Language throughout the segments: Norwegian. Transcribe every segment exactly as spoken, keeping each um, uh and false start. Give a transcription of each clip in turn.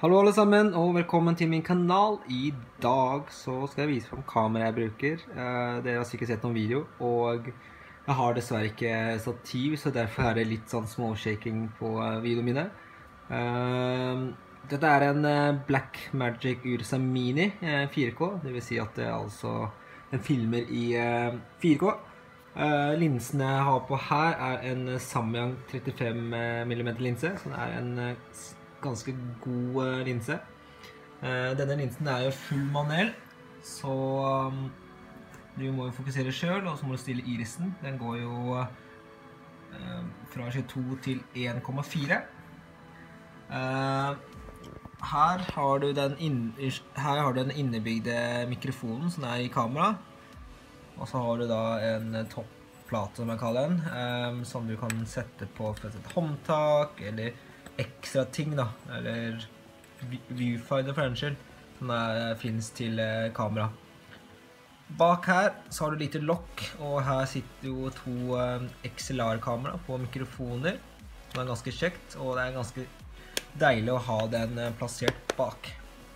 Hallo alle sammen, og velkommen til min kanal. I dag så skal jeg vise frem kamera jeg bruker. Eh, Dere har sikkert sett noen video, og jeg har dessverre ikke stativ, så derfor er det litt sånn småshaking på eh, videoene mine. Eh, Dette er en eh, Blackmagic Ursa Mini eh, fire K, det vil si at det altså den filmer i eh, fire K. Eh, linsen jeg har på her er en Samyang trettifem millimeter linse, så det er en eh, ganske god uh, linse. Uh, denne linsen er jo full manuell, så um, du må jo fokusere selv, og så må du stille irisen. Den går jo uh, fra tjueto til en komma fire. Uh, her har du den, inn, her har du den innebygde mikrofonen som er i kamera, og så har du da en topplate som jeg kaller den, um, som du kan sette på for et håndtak, eller ekstra ting da, eller viewfinder for den skyld, som er, finnes til eh, kamera. Bak her så har du lite lokk, og her sitter jo to eh, X L R-kamera på mikrofoner, som er ganske kjekt, og det er ganske deilig å ha den eh, plassert bak.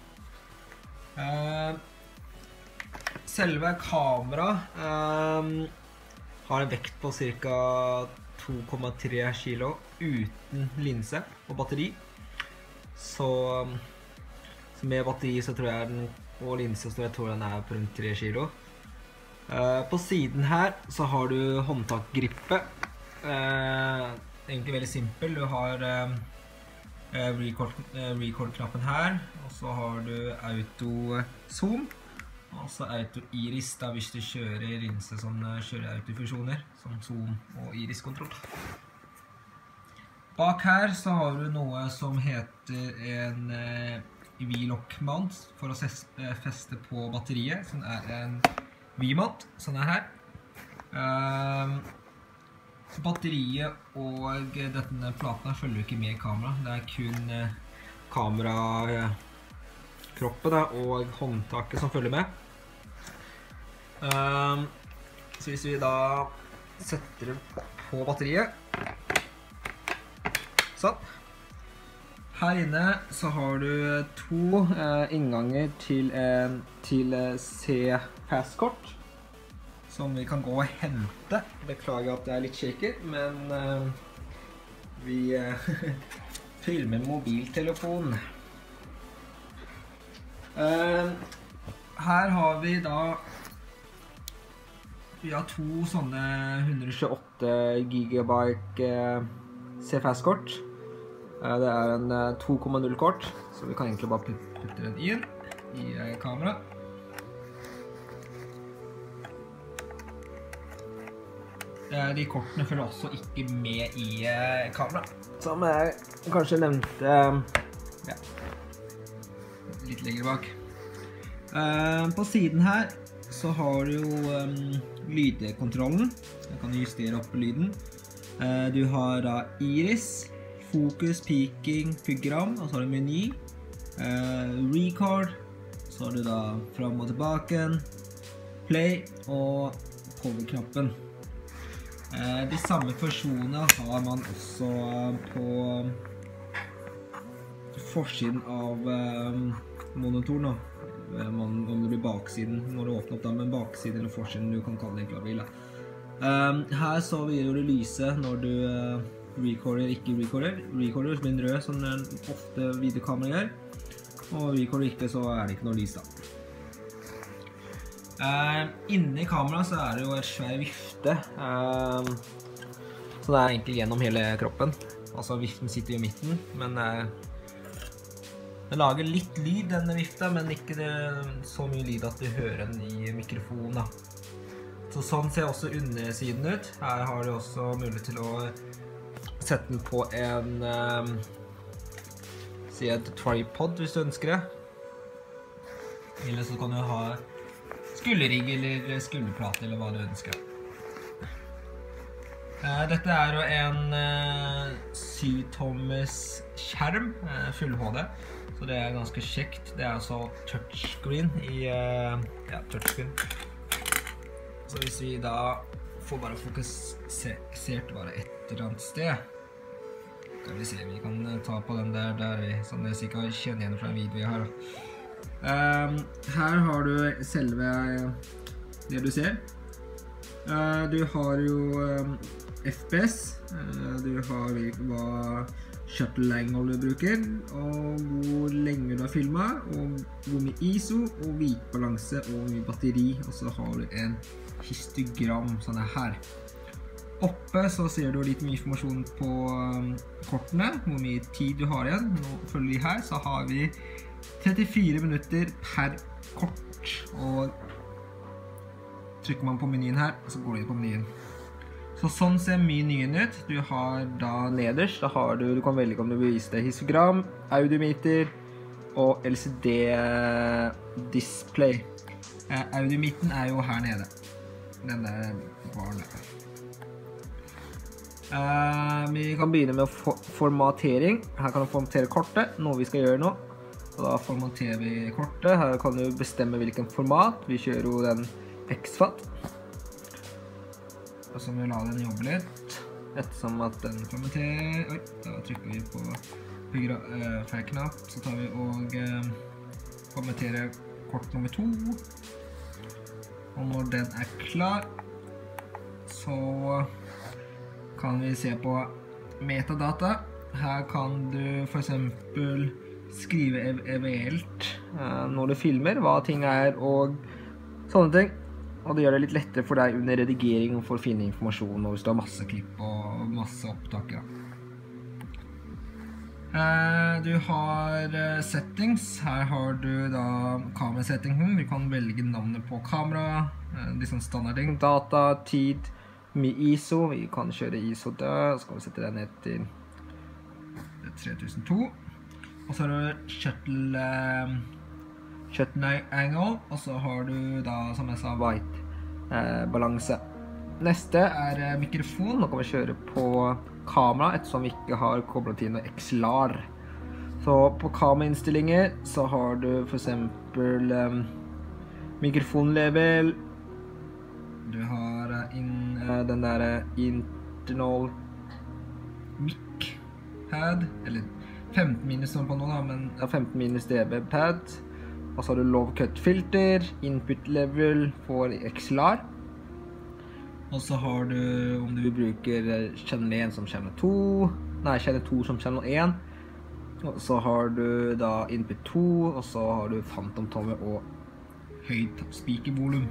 Eh, selve kamera eh, har en vekt på cirka to komma tre kilo uten linse og batteri. Så, så med batteri så tror jeg den, og linse så jeg tror den er på rundt tre kilo. Uh, på siden her så har du håndtakgrippe. Uh, egentlig veldig simpel. Du har uh, record-knappen record her, og så har du auto-zoom. Og så auto-iris da hvis du kjører linse som kjører autofusjoner, som zoom og iris-kontroll. Bak her så har du noe som heter en eh, V-lock-mount for å feste på batteriet, som er en V-mount, sånn er her. Um, batteriet og denne platen følger ikke med kamera, det er kun eh, kamera eh, kroppen og håndtaket som følger med. Um, så hvis vi da setter det på batteriet, sånn. Her inne så har du to uh, innganger til, uh, til uh, C-passkort, som vi kan gå og hente. Beklager at det er litt shaker, men uh, vi uh, filmer mobiltelefon. Uh, her har vi da vi har to sånne hundre tjueåtte gigabyte uh, C-passkort. Uh, det er en uh, to komma null kort, så vi kan egentlig bare putte den inn i uh, kamera. Uh, de kortene følger også ikke med i uh, kamera, som jeg kanskje nevnte uh, ja. litt lenger bak. Uh, på siden her så har du jo um, lydkontrollen. Jeg kan justere opp lyden. Uh, du har da iris, fokus, peaking, program, og så har du meny, uh, record, så har du da fram og tilbake, play og power-knappen. Uh, de samme funksjonene har man også på forsiden av um, monitoren. Man, om det blir baksiden, må du åpne opp da med baksiden eller forsiden, du kan kalle det egentlig hva du vil. Um, her så vil det lyse når du uh, recorder, ikke recorder. Recorder blir rød, som ofte videokamera gjør. Og recorder ikke, så er det ikke noe lys da. Um, inne i kameraet så er det jo et svær vifte. Um, så det er egentlig gjennom hele kroppen. Altså viften sitter i midten, men uh, den lager litt lyd, denne vifta, men ikke det, så mye lyd at du hører den i mikrofonen da. Så sånn ser også undersiden ut. Her har du også mulighet til å sette den på en um, si et tripod hvis du ønsker det. Eller så kan du ha skulderrigg eller skulderplate eller hva du ønsker. Uh, dette er jo en uh, syv tommes skjerm, uh, full H D. Så det er ganske kjekt. Det er altså touchscreen i uh, ja, touchscreen. Så hvis vi da får bare fokusert bare et eller annet sted, Skal vi se, vi kan ta på den der, der vi, som dere sikkert kjenner igjen fra en video jeg har. Um, her har du selve det du ser. Uh, du har jo um, F P S, uh, du har hva shuttle angle du bruker, og hvor lenge du har filmet, og hvor mye I S O, og hvitbalanse, og hvor mye batteri, og så har du en histogram, sånn her. Oppe så ser du litt mye informasjon på um, kortene, hvor mye tid du har igjen. Nå følger vi her, så har vi trettifire minutter per kort, og trykker man på menyen her, så går det på menyen. Så sånn ser menyen ut. Du har da nederst, da har du, du kan velge om du vil vise deg histogram, audiometer og L C D-display. Eh, audiometen er jo her nede. Den der baren der. Uh, vi kan begynne med for formatering. Her kan du formatere kortet, noe vi skal gjøre nå. Og da formaterer vi kortet. Her kan du bestemme hvilken format. Vi kjører jo den X FAT. Og så må vi la den jobbe litt. Ettersom at den formaterer. Oi, da trykker vi på uh, feil knapp. Så tar vi og uh, formaterer kort nummer to. Og når den er klar, så kan vi se på metadata. Her kan du for eksempel skrive ev eventuelt uh, når du filmer, hva ting er og sånne ting. Og det gjør det litt lettere for deg under redigering for å finne informasjon og hvis du har masse klipp og masse opptaker. Uh, du har uh, settings. Her har du da kamerasettingen. Du kan velge navnet på kamera, uh, liksom standardting, data, tid, mye I S O, vi kan kjøre I S O der, så skal vi sette den ned til tre tusen to. Og så har du shuttle, um, shuttle angle, og så har du da, som jeg sa, white eh, balanse. Neste er eh, mikrofon. Nå kan vi kjøre på kamera, ettersom vi ikke har koblet inn noe X L A R. Så på kamerainnstillinger så har du for eksempel um, mikrofonlevel. Du har in, uh, den der internal mic pad, eller femten minus på nå da, men ja, femten minus dB pad. Og så har du low cut filter, input level for X L A R. Og så har du, om du bruker channel én som channel to, nei, channel to som channel én. Og så har du da input to, og så har du phantom tomme og høyt speakervolum.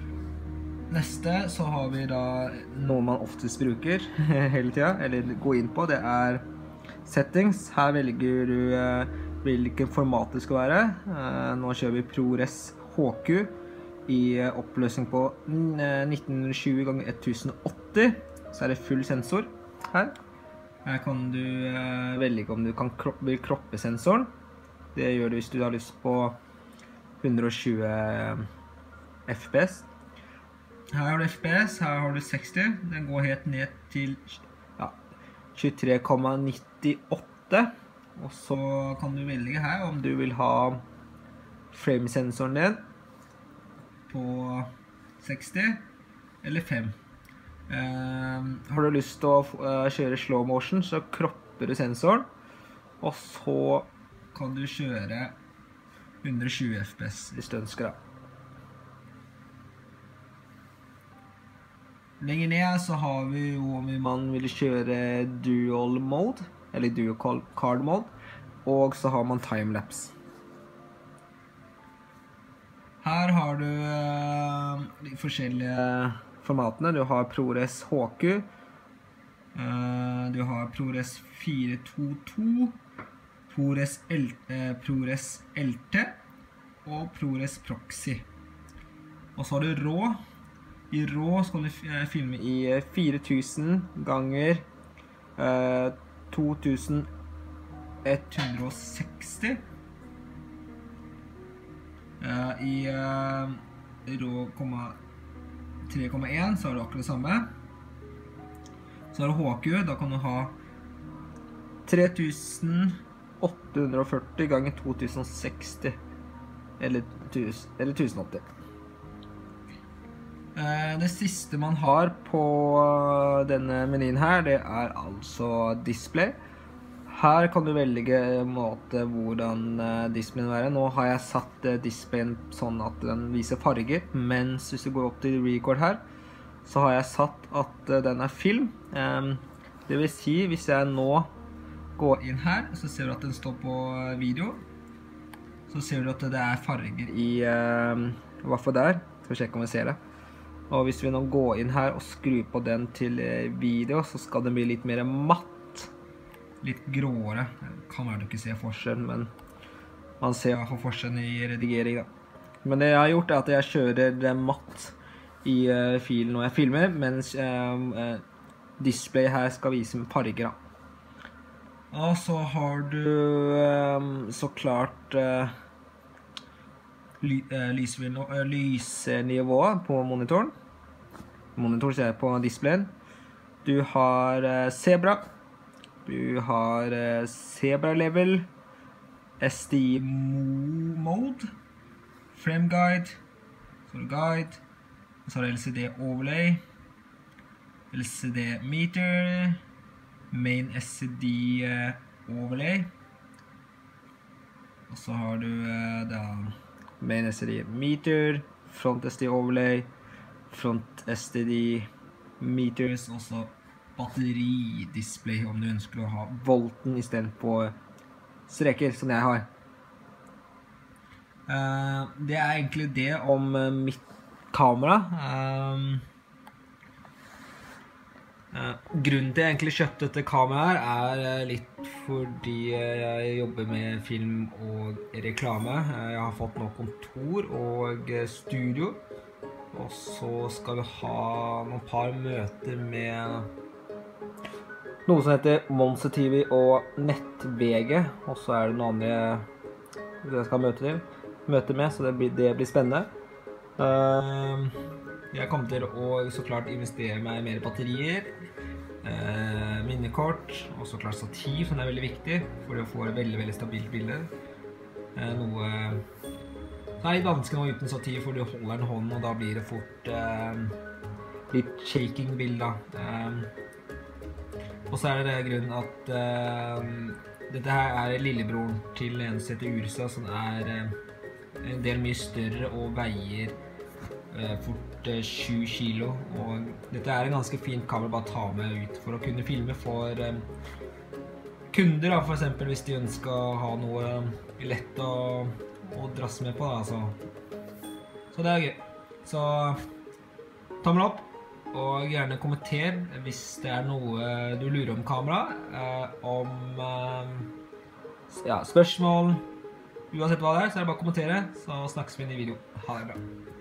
Neste så har vi da noe man oftest bruker hele tiden, eller gå inn på, det er settings. Her velger du uh, hvilken format det skal være. Uh, nå kjører vi ProRes H Q i uh, oppløsning på nitten tjue ganger tusen åtti. Så er det full sensor her. Her kan du uh, velge om du kan kroppe, vil kroppe sensoren. Det gjør du hvis du har lyst på hundre tjue F P S. Her har du F P S, her har du seksti. Den går helt ned til ja, tjuetre komma nittiåtte. Og så kan du velge her om du vil ha framesensoren din på seksti eller fem. Uh, har du lyst til å uh, kjøre slow motion, så kropper du sensoren. Og så kan du kjøre hundre tjue F P S hvis du ønsker det. Lenger ned så har vi jo om man vil kjøre dual mode, eller dual card mode, og så har man timelapse. Her har du uh, de forskjellige formatene. Du har ProRes H Q, uh, du har ProRes fire to to, ProRes, L, uh, ProRes L T og ProRes Proxy. Og så har du RAW. I RAW skal du filme i fire tusen ganger uh, to tusen ett hundre seksti. Uh, I uh, RAW tre komma én så er det akkurat det samme. Så har du H Q, da kan du ha tre tusen åtte hundre førti ganger to tusen seksti eller, eller tusen åtti. Det siste man har på denne menyen her, det er altså display. Her kan du velge måte hvordan displayen vil være. Nå har jeg satt displayen sånn at den viser farger, mens hvis du går opp til record her, så har jeg satt at den er film. Det vil si, hvis jeg nå går inn her, så ser du at den står på video. Så ser du at det er farger i, i hvert fall der. Skal vi sjekke om vi ser det. Og hvis vi nå går inn her og skrur på den til video, så skal den bli litt mer matt. Litt gråere. Kan være du ikke se forskjellen, men man ser i hvert fall forskjellen i redigering da. Men det jeg har gjort er at jeg kjører det matt i uh, filen når jeg filmer, mens uh, uh, display her skal vise med farger da. Og så har du uh, så klart uh, ly uh, lysnivået lys på monitoren. Monitoren ser jeg på displayen. Du har uh, Zebra. Du har uh, Zebra level, S D I mode, frame guide, så har du guide, så har du L C D overlay, L C D meter, main S D uh, overlay, og så har du uh, da main S D meter, front S D overlay, front S D meters, og så batteridisplay om du ønsker å ha volten i stedet på streker som jeg har. Uh, det er egentlig det om uh, mitt kamera. Um, uh, grunnen til jeg egentlig kjøpte dette kameraet her er uh, litt fordi jeg jobber med film og reklame. Uh, jeg har fått noe kontor og uh, studio, og så skal vi ha noen par møter med noe som heter Monster T V og Nett-V G, og så er det noen andre jeg skal møte, til, møte med, så det blir, det blir spennende. Uh, jeg kommer til å så klart investere meg i mer batterier, uh, minnekort, og så klart stativ, som er veldig viktig, for å få et veldig, veldig stabilt bilde. Uh, noe så er litt vanskelig nå uten stativ, for du holder en hånd, og da blir det fort uh, litt shaking bilder. Uh, Og så er det grunnen at uh, dette her er lillebroren til en som heter Ursa, som er uh, en del mye større og veier uh, fort uh, sju kilo. Og dette er en ganske fint kamera bare ta med ut for å kunne filme for uh, kunder, da, for eksempel hvis de ønsker å ha noe lett å, å drasse med på. Da, så. så det er gøy. Så tommel opp. Og gjerne kommenter hvis det er noe du lurer om kamera, eh, om eh, ja, spørsmål, uansett hva det er, så er det bare å kommentere, så snakkes vi i en ny video. Ha det bra.